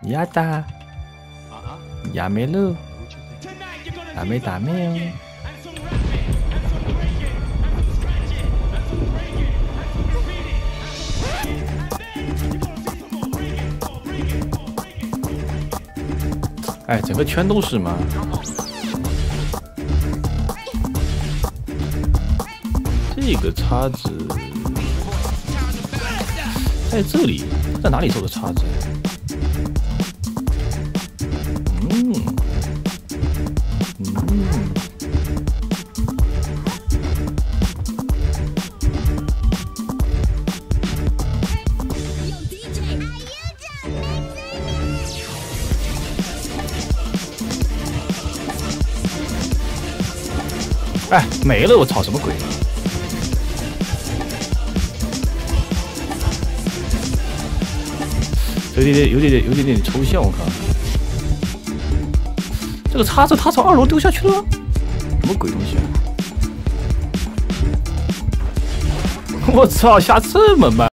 呀哒，呀没了，打没打没哦。哎，整个圈都是吗？这个叉子在这里，在哪里做的叉子？哎，没了！我操，什么鬼？有点抽象，我靠！这个叉子他从2楼丢下去了，什么鬼东西啊！我操，下这么慢！